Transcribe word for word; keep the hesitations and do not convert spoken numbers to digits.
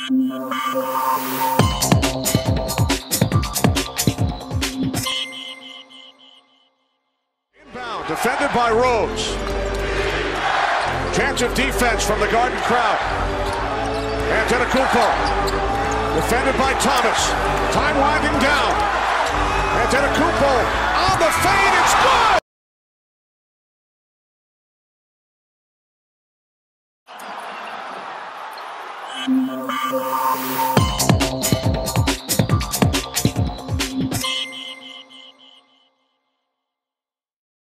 Inbound, defended by Rose. Chance of defense from the Garden crowd. Antetokounmpo, defended by Thomas. Time winding down. Antetokounmpo on the fade, it's good! Thank you.